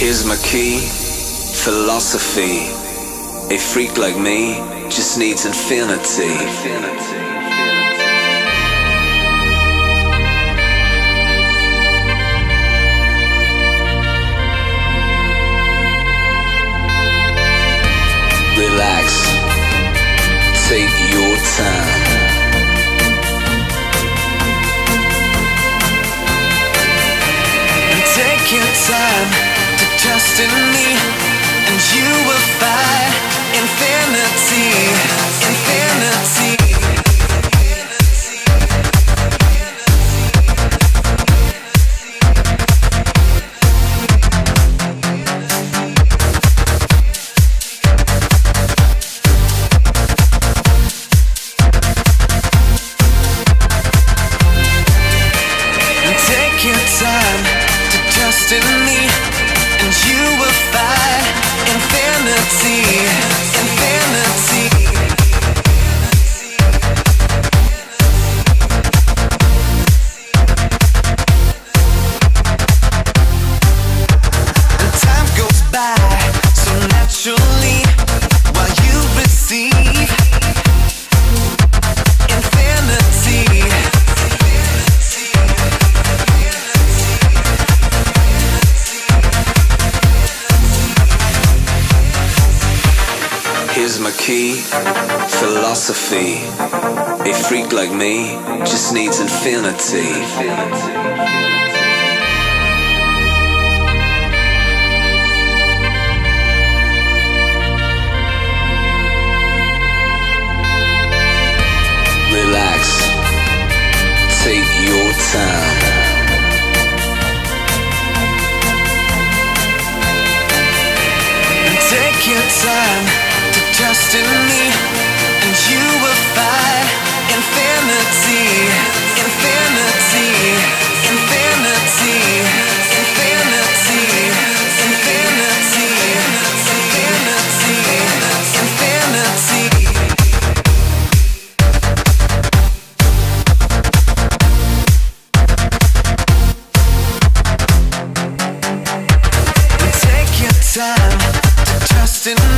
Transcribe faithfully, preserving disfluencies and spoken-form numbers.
Here's my key, philosophy. A freak like me just needs infinity. Relax, take your time. Take your time to trust in me, and you will find infinity, infinity. Take your time to trust in me, and you will find infinity, infinity. And time goes by so naturally while you receive infinity. Here's my key, philosophy. A freak like me just needs infinity. Relax, take your time. Take your time to trust in me, and you will find infinity, infinity, infinity, infinity, infinity, infinity, infinity. Take your time to trust in